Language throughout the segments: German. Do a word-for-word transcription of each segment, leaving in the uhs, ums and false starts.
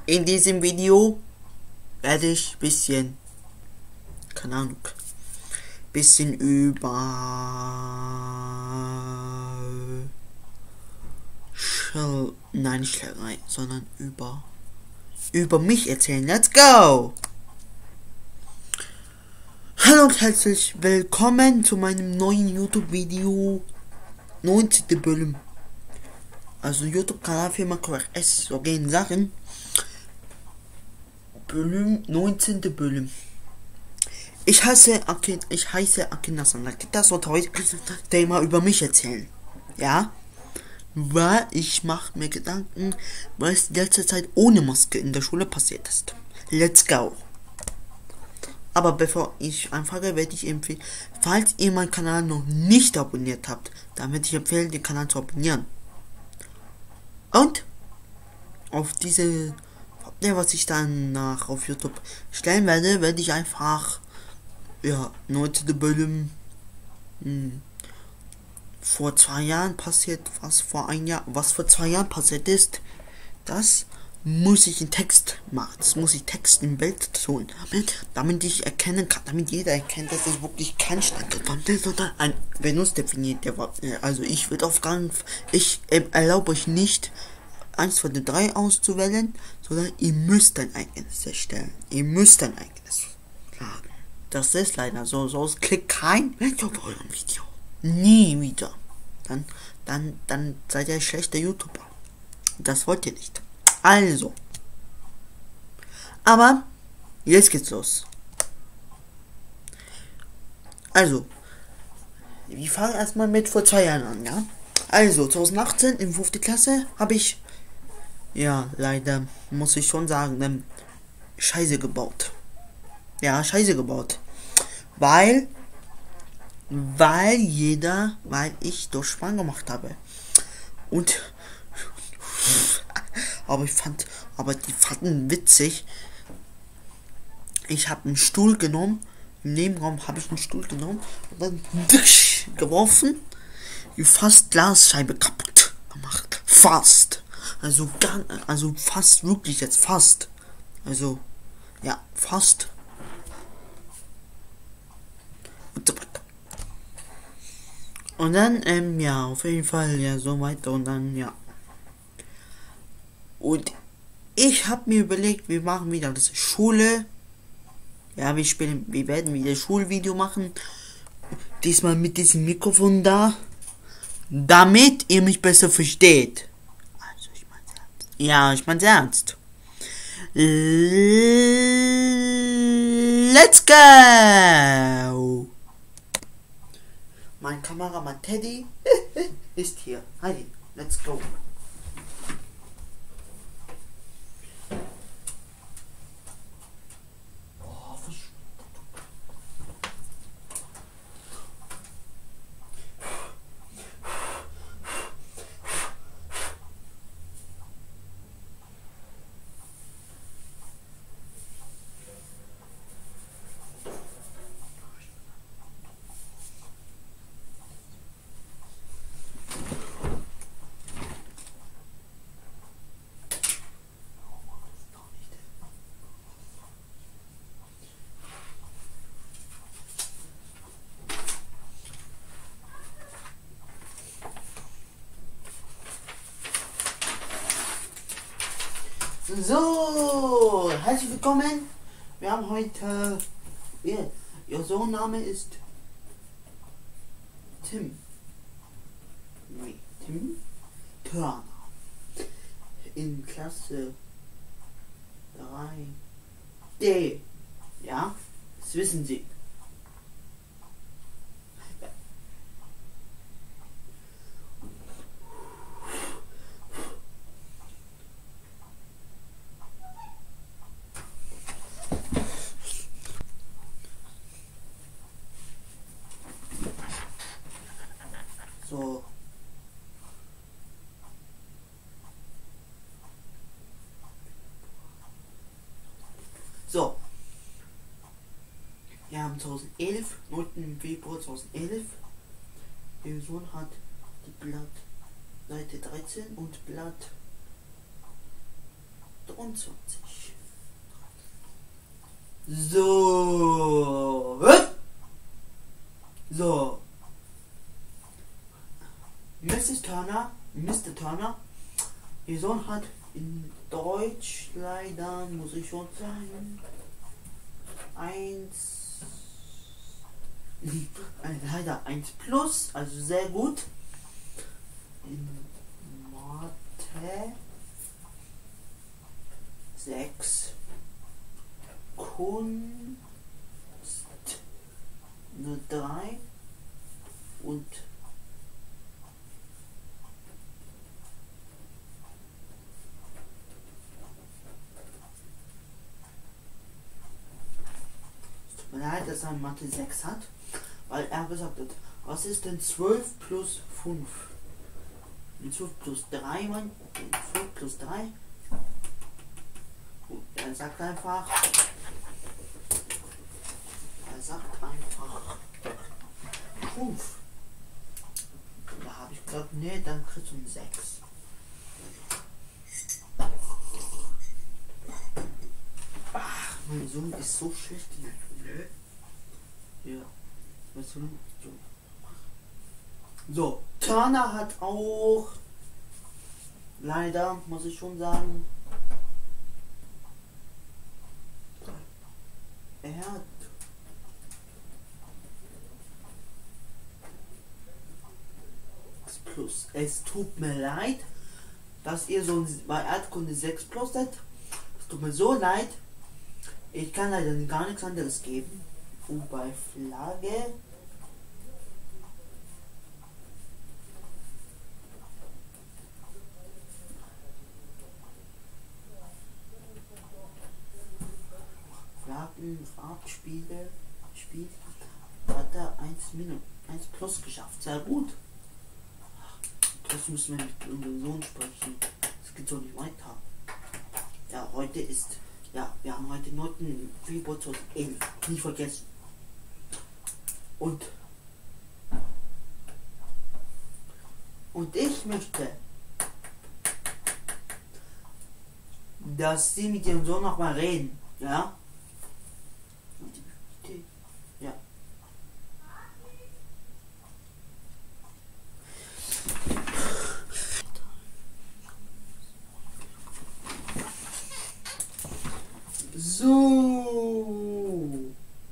In diesem Video werde ich bisschen, keine Ahnung, bisschen über Schell, nein, nicht Schlägerei, sondern über über mich erzählen. Let's go! Hallo und herzlich willkommen zu meinem neuen YouTube-Video neunzehnte Bölüm. Also YouTube-Kanal Firma Q R S, so gehen Sachen. Bölüm, neunzehnte Bölüm. Ich heiße Akin, ich heiße Akin Sanaki. Das wird heute Thema über mich erzählen. Ja? Weil ich mache mir Gedanken, was in letzter Zeit ohne Maske in der Schule passiert ist. Let's go! Aber bevor ich anfange, werde ich empfehlen, falls ihr meinen Kanal noch nicht abonniert habt, dann würde ich empfehlen, den Kanal zu abonnieren. Und auf diese, ja, was ich dann nach auf YouTube stellen werde, werde ich einfach, ja, neunzehnte Bölüm, hm, vor zwei Jahren passiert, was vor ein Jahr, was vor zwei Jahren passiert ist, das muss ich in Text machen. Das muss ich Text im Bild tun, damit, damit ich erkennen kann, damit jeder erkennt, dass es wirklich kein Standard oder ein benutzdefinierter war. Also ich würde auf gar ich äh, erlaube euch nicht, eins von den drei auszuwählen, sondern ihr müsst ein eigenes erstellen. Ihr müsst ein eigenes laden. Das ist leider so, sonst klickt kein Mensch auf eurem Video. Nie wieder. Dann, dann, dann seid ihr ein schlechter YouTuber. Das wollt ihr nicht. Also. Aber, jetzt geht's los. Also, wir fangen erstmal mit vor zwei Jahren an, ja? Also, zwanzig achtzehn in fünfte Klasse habe ich, ja, leider, muss ich schon sagen, ähm, Scheiße gebaut. Ja, Scheiße gebaut. Weil, weil jeder, weil ich Durchspann gemacht habe. Und, aber ich fand, aber die fanden witzig. Ich habe einen Stuhl genommen, im Nebenraum habe ich einen Stuhl genommen und dann wisch, geworfen, fast Glasscheibe kaputt gemacht. Fast. Also gar, also fast wirklich jetzt fast. Also, ja, fast. Und so weiter. Und dann, ähm, ja, auf jeden Fall, ja, so weiter und dann, ja. Und ich habe mir überlegt, wir machen wieder das Schule. Ja, wir spielen, wir werden wieder Schulvideo machen. Diesmal mit diesem Mikrofon da. Damit ihr mich besser versteht. Also, ich mein's ernst. Ja, ich mein's ernst. Let's go! Mein Kameramann Teddy ist hier. Hi, let's go. So, herzlich willkommen. Wir haben heute, yeah, ihr Sohnname ist Tim. Nee, Tim Turner. In Klasse drei D. Ja, das wissen Sie. So. So. Wir haben zweitausendelf, neunten Februar zweitausendelf. Ihr Sohn hat die Blatt Seite dreizehn und Blatt vierundzwanzig. So. Hä? So. Misses Turner, Mister Turner, ihr Sohn hat in Deutsch leider, muss ich schon sagen, eins, leider eins plus, also sehr gut. In Mathe sechs, Kunst eine drei und es tut mir leid, dass er Mathe sechs hat, weil er gesagt hat, was ist denn zwölf plus fünf? zwölf plus drei, mein, zwölf plus drei. Gut, er sagt einfach, er sagt einfach fünf. Da habe ich gesagt, nee, dann kriegst du ein sechs. Ach, mein Sohn ist so schlecht in der Schule. Ja, mein Sohn so. So, Turner hat auch, leider muss ich schon sagen, er hat plus. Es tut mir leid, dass ihr so bei Erdkunde sechs plus seid. Es tut mir so leid. Ich kann leider gar nichts anderes geben. Und bei Flagge Flaggenfarbspiegel Spiel hat er eins minus eins plus geschafft. Sehr gut. Das müssen wir mit unserem Sohn sprechen. Das geht so nicht weiter. Ja, heute ist, ja, wir haben heute neunten Februar zweitausendelf. Nie vergessen. Und, und ich möchte, dass Sie mit Ihrem Sohn noch mal reden. Ja? Ja. So.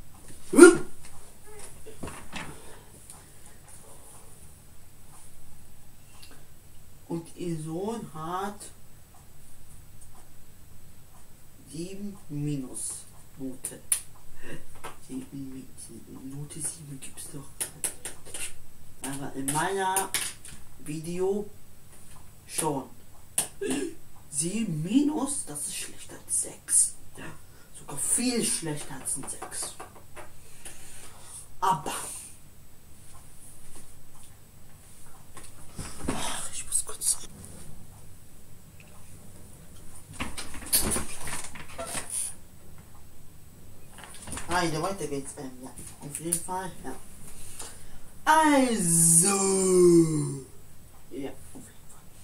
Und ihr Sohn hat sieben minus Note. sieben, Note sieben gibt's doch. Aber in meiner Video schon. sieben minus, das ist schlechter als sechs. Ja, sogar viel schlechter als ein sechs. Aber ach, ich muss kurz. Also, weiter geht's. Ähm, ja, auf jeden Fall. Ja. Also. Ja, auf jeden Fall.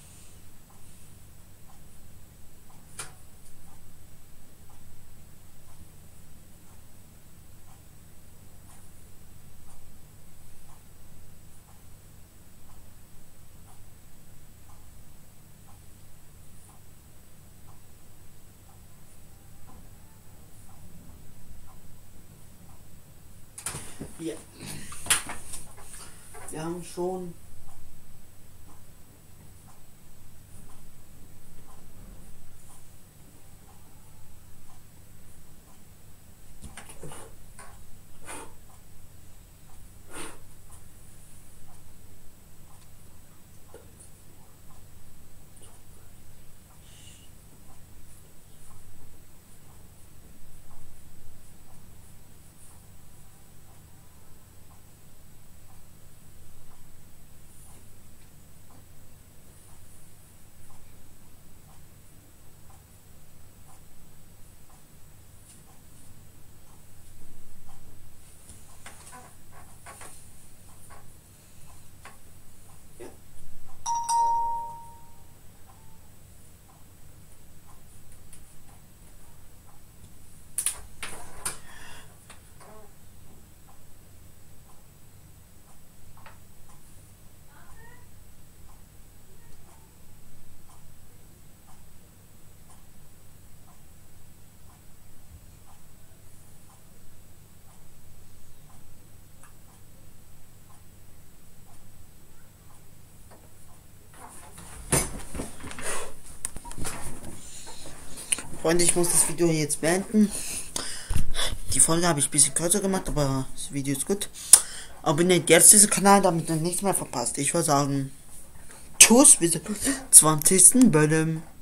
Ja. Wir haben schon Freunde, ich muss das Video jetzt beenden. Die Folge habe ich ein bisschen kürzer gemacht, aber das Video ist gut. Abonniert jetzt diesen Kanal, damit ihr nichts mehr verpasst. Ich würde sagen, tschüss, bis zum zwanzigsten Böllen.